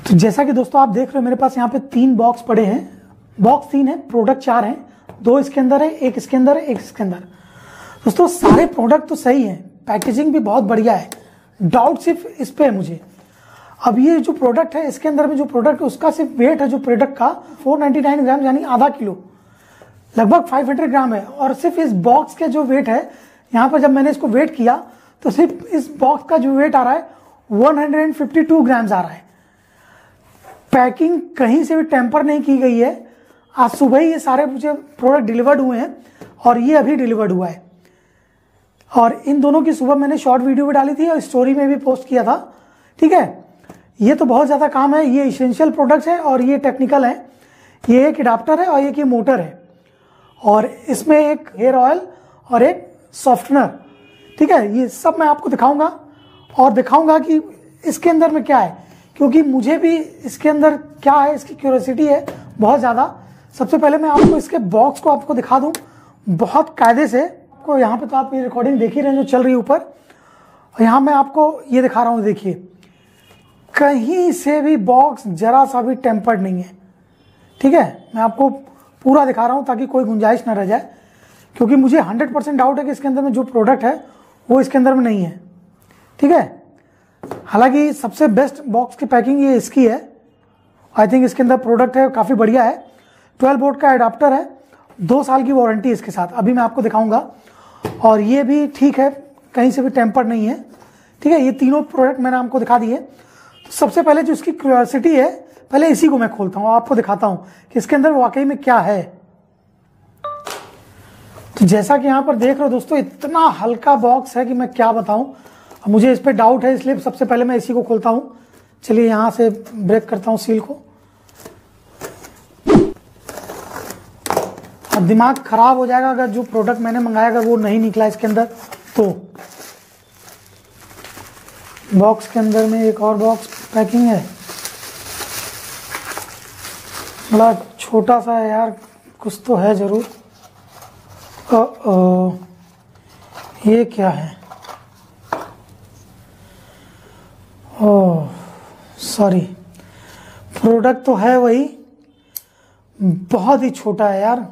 तो जैसा कि दोस्तों आप देख रहे हो मेरे पास यहाँ पे 3 बॉक्स पड़े हैं। बॉक्स 3 है, प्रोडक्ट 4 हैं, 2 इसके अंदर है, 1 इसके अंदर है, 1 इसके अंदर। दोस्तों सारे प्रोडक्ट तो सही है, पैकेजिंग भी बहुत बढ़िया है, डाउट सिर्फ इस पे है मुझे। अब ये जो प्रोडक्ट है इसके अंदर में जो प्रोडक्ट है उसका सिर्फ वेट है जो प्रोडक्ट का 499 ग्राम यानी आधा किलो, लगभग 500 ग्राम है। और सिर्फ इस बॉक्स के जो वेट है यहाँ पर जब मैंने इसको वेट किया तो सिर्फ इस बॉक्स का जो वेट आ रहा है 152 ग्राम्स आ रहा है। पैकिंग कहीं से भी टेम्पर नहीं की गई है। आज सुबह ही ये सारे मुझे प्रोडक्ट डिलीवर्ड हुए हैं और ये अभी डिलीवर्ड हुआ है। और इन दोनों की सुबह मैंने शॉर्ट वीडियो भी डाली थी और स्टोरी में भी पोस्ट किया था। ठीक है, ये तो बहुत ज़्यादा काम है, ये इसेंशियल प्रोडक्ट्स है और ये टेक्निकल है। ये एक एडाप्टर है और एक ये मोटर है और इसमें एक हेयर ऑयल और एक सॉफ्टनर। ठीक है, ये सब मैं आपको दिखाऊंगा और दिखाऊंगा कि इसके अंदर में क्या है, क्योंकि मुझे भी इसके अंदर क्या है इसकी क्यूरियोसिटी है बहुत ज़्यादा। सबसे पहले मैं आपको इसके बॉक्स को आपको दिखा दूं बहुत कायदे से। आपको यहाँ पे तो आप ये रिकॉर्डिंग देख ही रहे हैं जो चल रही है ऊपर, और यहाँ मैं आपको ये दिखा रहा हूँ। देखिए कहीं से भी बॉक्स जरा सा भी टेम्पर्ड नहीं है। ठीक है, मैं आपको पूरा दिखा रहा हूँ ताकि कोई गुंजाइश ना रह जाए, क्योंकि मुझे 100% डाउट है कि इसके अंदर में जो प्रोडक्ट है वो इसके अंदर में नहीं है। ठीक है, हालांकि सबसे बेस्ट बॉक्स की पैकिंग ये इसकी है। आई थिंक इसके अंदर प्रोडक्ट है काफ़ी बढ़िया है। 12 वोल्ट का एडाप्टर है, 2 साल की वारंटी इसके साथ, अभी मैं आपको दिखाऊंगा। और ये भी ठीक है, कहीं से भी टेम्पर नहीं है। ठीक है, ये तीनों प्रोडक्ट मैंने आपको दिखा दिए। तो सबसे पहले जो इसकी क्यूरियोसिटी है, पहले इसी को मैं खोलता हूँ, आपको दिखाता हूँ कि इसके अंदर वाकई में क्या है। तो जैसा कि यहाँ पर देख रहे हो दोस्तों, इतना हल्का बॉक्स है कि मैं क्या बताऊँ। मुझे इस पर डाउट है, इसलिए सबसे पहले मैं इसी को खोलता हूँ। चलिए यहाँ से ब्रेक करता हूँ सील को। अब दिमाग खराब हो जाएगा अगर जो प्रोडक्ट मैंने मंगाया अगर वो नहीं निकला इसके अंदर तो। बॉक्स के अंदर में एक और बॉक्स पैकिंग है, बड़ा छोटा सा है यार, कुछ तो है जरूर। ये क्या है? ओह सॉरी, प्रोडक्ट तो है वही, बहुत ही छोटा है यार।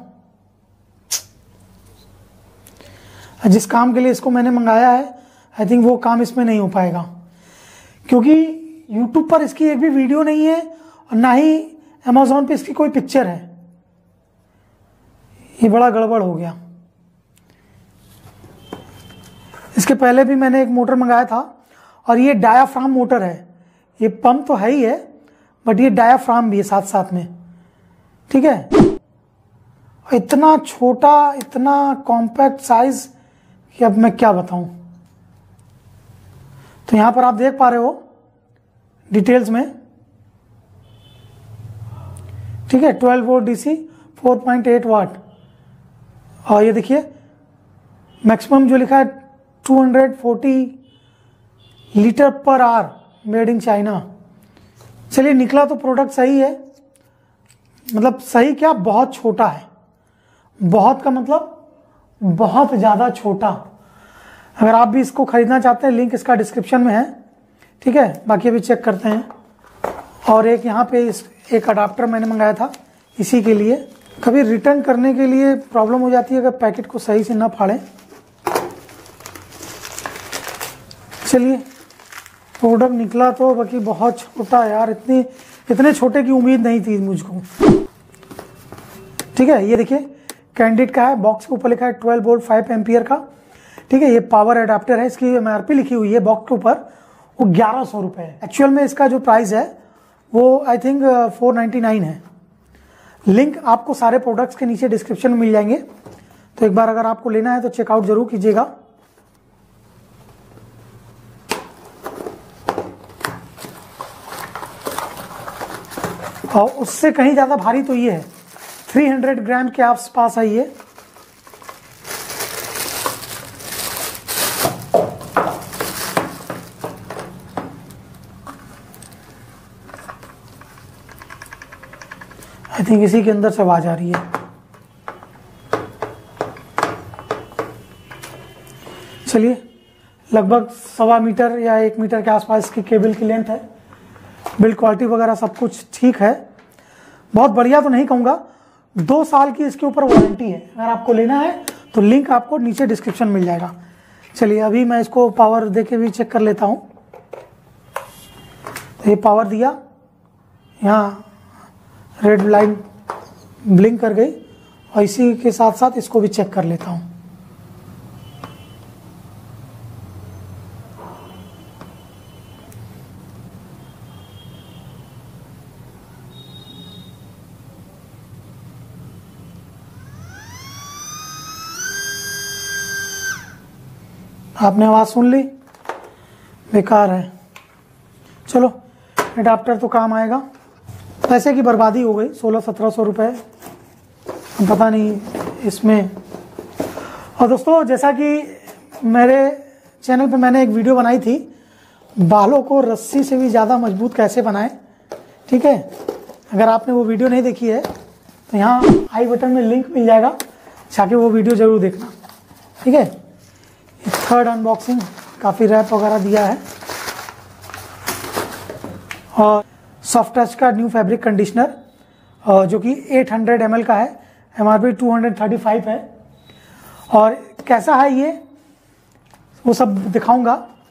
जिस काम के लिए इसको मैंने मंगाया है आई थिंक वो काम इसमें नहीं हो पाएगा, क्योंकि YouTube पर इसकी एक भी वीडियो नहीं है और ना ही Amazon पे इसकी कोई पिक्चर है। ये बड़ा गड़बड़ हो गया। इसके पहले भी मैंने एक मोटर मंगाया था और ये डायाफ्राम मोटर है। ये पंप तो है ही है बट ये डायाफ्राम भी है साथ साथ में। ठीक है, इतना छोटा, इतना कॉम्पैक्ट साइज कि अब मैं क्या बताऊं। तो यहां पर आप देख पा रहे हो डिटेल्स में। ठीक है, 12 वोल्ट DC 4.8 वाट। और ये देखिए मैक्सिमम जो लिखा है 240 litre per hour, made in China. चलिए निकला तो प्रोडक्ट सही है, मतलब सही क्या, बहुत छोटा है। बहुत का मतलब बहुत ज़्यादा छोटा। अगर आप भी इसको खरीदना चाहते हैं लिंक इसका डिस्क्रिप्शन में है। ठीक है, बाकी अभी चेक करते हैं। और एक यहाँ पे एक अडाप्टर मैंने मंगाया था इसी के लिए। कभी रिटर्न करने के लिए प्रॉब्लम हो जाती है अगर पैकेट को सही से ना फाड़ें। चलिए प्रोडक्ट निकला तो बाकी बहुत छोटा यार, इतने छोटे की उम्मीद नहीं थी मुझको। ठीक है, ये देखिए कैंडिड का है, बॉक्स के ऊपर लिखा है 12 वोल्ट 5 एम्पियर का। ठीक है, ये पावर एडाप्टर है, इसकी MRP लिखी हुई है बॉक्स के ऊपर, वो 1100 रुपये है। एक्चुअल में इसका जो प्राइस है वो आई थिंक 499 है। लिंक आपको सारे प्रोडक्ट्स के नीचे डिस्क्रिप्शन में मिल जाएंगे, तो एक बार अगर आपको लेना है तो चेकआउट जरूर कीजिएगा। और उससे कहीं ज़्यादा भारी तो ये है, 300 ग्राम के आसपास है ये। आई थिंक इसी के अंदर से आवाज आ रही है। चलिए लगभग 1.25 मीटर या 1 मीटर के आसपास इसकी केबल की लेंथ है। बिल्ड क्वालिटी वगैरह सब कुछ ठीक है, बहुत बढ़िया तो नहीं कहूँगा। 2 साल की इसके ऊपर वारंटी है। अगर आपको लेना है तो लिंक आपको नीचे डिस्क्रिप्शन मिल जाएगा। चलिए अभी मैं इसको पावर दे के भी चेक कर लेता हूँ। तो ये पावर दिया, यहाँ रेड लाइन ब्लिंक कर गई, और इसी के साथ साथ इसको भी चेक कर लेता हूँ। आपने आवाज़ सुन ली, बेकार है। चलो एडाप्टर तो काम आएगा। पैसे की बर्बादी हो गई, 1600-1700 रुपये, पता नहीं इसमें। और दोस्तों जैसा कि मेरे चैनल पे मैंने एक वीडियो बनाई थी, बालों को रस्सी से भी ज़्यादा मजबूत कैसे बनाएं, ठीक है। अगर आपने वो वीडियो नहीं देखी है तो यहाँ आई बटन में लिंक मिल जाएगा, जाके वो वीडियो ज़रूर देखना, ठीक है। थर्ड अनबॉक्सिंग, काफ़ी रैप वगैरह दिया है। और सॉफ्ट टच का न्यू फैब्रिक कंडीशनर, जो कि 800 ml का है, MRP 235 है। और कैसा है ये वो सब दिखाऊंगा।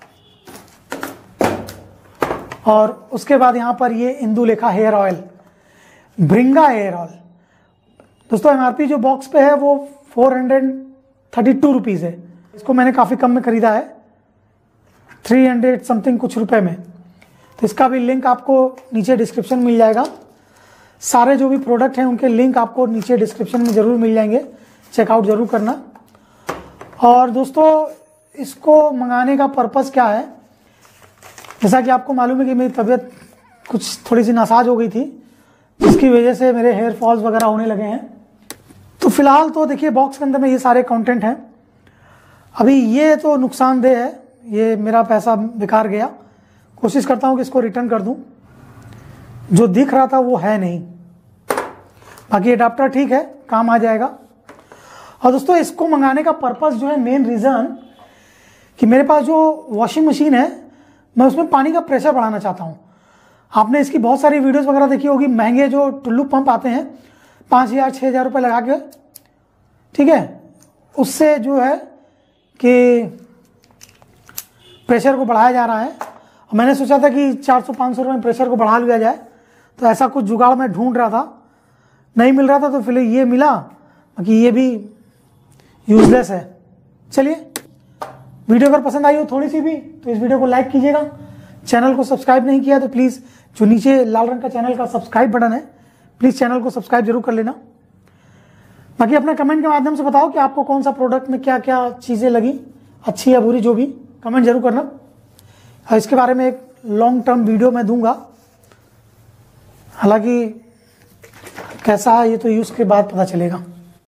और उसके बाद यहाँ पर ये Indulekha hair oil, Bhringa hair oil. दोस्तों MRP जो बॉक्स पे है वो 432 रुपीज़ है। इसको मैंने काफ़ी कम में खरीदा है, 300 समथिंग कुछ रुपए में। तो इसका भी लिंक आपको नीचे डिस्क्रिप्शन मिल जाएगा। सारे जो भी प्रोडक्ट हैं उनके लिंक आपको नीचे डिस्क्रिप्शन में ज़रूर मिल जाएंगे, चेकआउट ज़रूर करना। और दोस्तों इसको मंगाने का पर्पज़ क्या है, जैसा कि आपको मालूम है कि मेरी तबीयत कुछ थोड़ी सी नासाज हो गई थी, जिसकी वजह से मेरे हेयर फॉल्स वगैरह होने लगे हैं। तो फिलहाल तो देखिए बॉक्स के अंदर में ये सारे कंटेंट हैं। अभी ये तो नुकसानदेह है, ये मेरा पैसा बेकार गया। कोशिश करता हूँ कि इसको रिटर्न कर दूँ, जो दिख रहा था वो है नहीं। बाकी एडाप्टर ठीक है, काम आ जाएगा। और दोस्तों इसको मंगाने का पर्पस जो है, मेन रीज़न कि मेरे पास जो वॉशिंग मशीन है, मैं उसमें पानी का प्रेशर बढ़ाना चाहता हूँ। आपने इसकी बहुत सारी वीडियोस वगैरह देखी होगी, महंगे जो टुल्लू पंप आते हैं 5000-6000 रुपये लगा के, ठीक है। उससे जो है कि प्रेशर को बढ़ाया जा रहा है। और मैंने सोचा था कि 400-500 रुपये में प्रेशर को बढ़ा लिया जाए। तो ऐसा कुछ जुगाड़ मैं ढूंढ रहा था, नहीं मिल रहा था, तो फिर ये मिला। बाकी ये भी यूजलेस है। चलिए, वीडियो अगर पसंद आई हो थोड़ी सी भी तो इस वीडियो को लाइक कीजिएगा। चैनल को सब्सक्राइब नहीं किया तो प्लीज़ जो नीचे लाल रंग का चैनल का सब्सक्राइब बटन है, प्लीज़ चैनल को सब्सक्राइब जरूर कर लेना। बाकी अपना कमेंट के माध्यम से बताओ कि आपको कौन सा प्रोडक्ट में क्या क्या चीज़ें लगी, अच्छी या बुरी, जो भी कमेंट जरूर करना। और इसके बारे में एक लॉन्ग टर्म वीडियो मैं दूंगा। हालांकि कैसा है ये तो यूज़ के बाद पता चलेगा।